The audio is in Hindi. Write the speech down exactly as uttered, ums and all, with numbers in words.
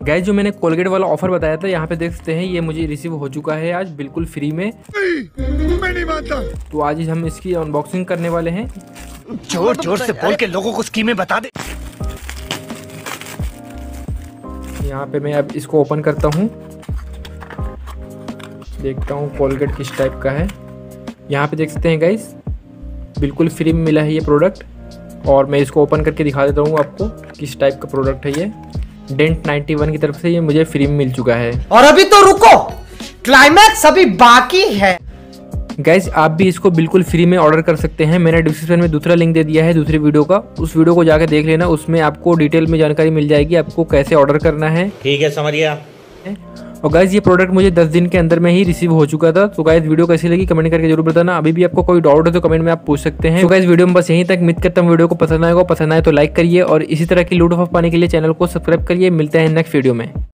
गाइस जो मैंने कोलगेट वाला ऑफर बताया था, यहाँ पे देख सकते हैं ये मुझे रिसीव हो चुका है आज बिल्कुल फ्री में। मैं नहीं मानता। तो आज ही हम इसकी अनबॉक्सिंग करने वाले हैं। जोर जोर से बोल के लोगों को स्कीमें बता दे। यहाँ पे मैं अब इसको ओपन करता हूँ, देखता हूँ कोलगेट किस टाइप का है। यहाँ पे देख सकते हैं गाइस बिल्कुल फ्री में मिला है ये प्रोडक्ट, और मैं इसको ओपन करके दिखा देता हूँ आपको किस टाइप का प्रोडक्ट है ये। डेंट इक्यानवे की तरफ से ये मुझे फ्री में मिल चुका है। और अभी तो रुको, क्लाइमैक्स अभी बाकी है। गाइस आप भी इसको बिल्कुल फ्री में ऑर्डर कर सकते हैं। मैंने डिस्क्रिप्शन में दूसरा लिंक दे दिया है दूसरी वीडियो का, उस वीडियो को जाकर देख लेना, उसमें आपको डिटेल में जानकारी मिल जाएगी आपको कैसे ऑर्डर करना है। ठीक है, समझ गया। और गाइस ये प्रोडक्ट मुझे दस दिन के अंदर में ही रिसीव हो चुका था। तो गाइस वीडियो कैसी लगी कमेंट करके जरूर बताना। अभी भी आपको कोई डाउट है तो कमेंट में आप पूछ सकते हैं। तो गाइस वीडियो में बस यहीं तक। उम्मीद करता हूं वीडियो को पसंद आएगा, पसंद आए तो लाइक करिए और इसी तरह की लूट ऑफ पाने के लिए चैनल को सब्सक्राइब करिए। मिलते हैं नेक्स्ट वीडियो में।